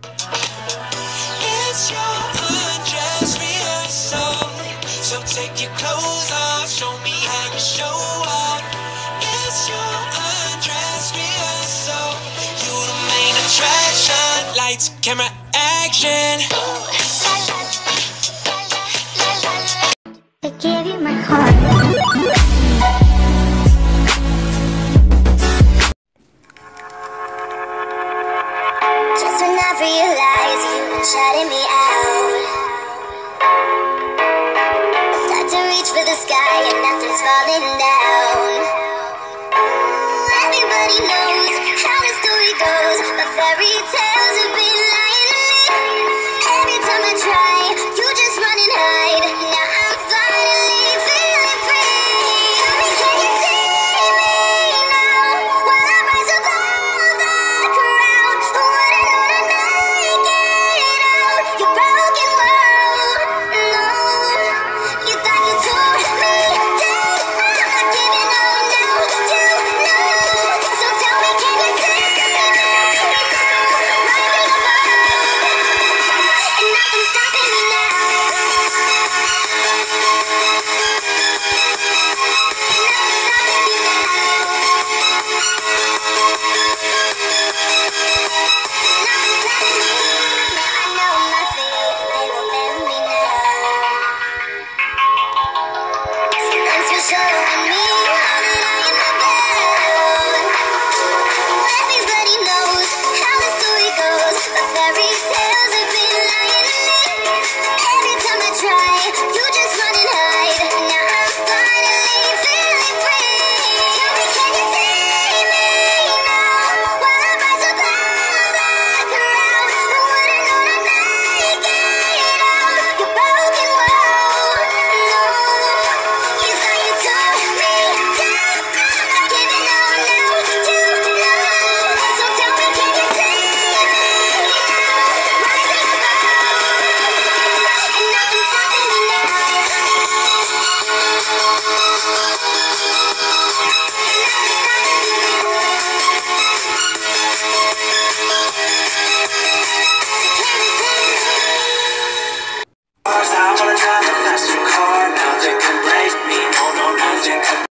It's your undress rehearsal. So take your clothes off, show me how you show off. It's your undress rehearsal. You the main attraction. Lights, camera, action. I gave you my heart. Just when I realized you were shutting me out, I start to reach for the sky and nothing's falling down. Everybody knows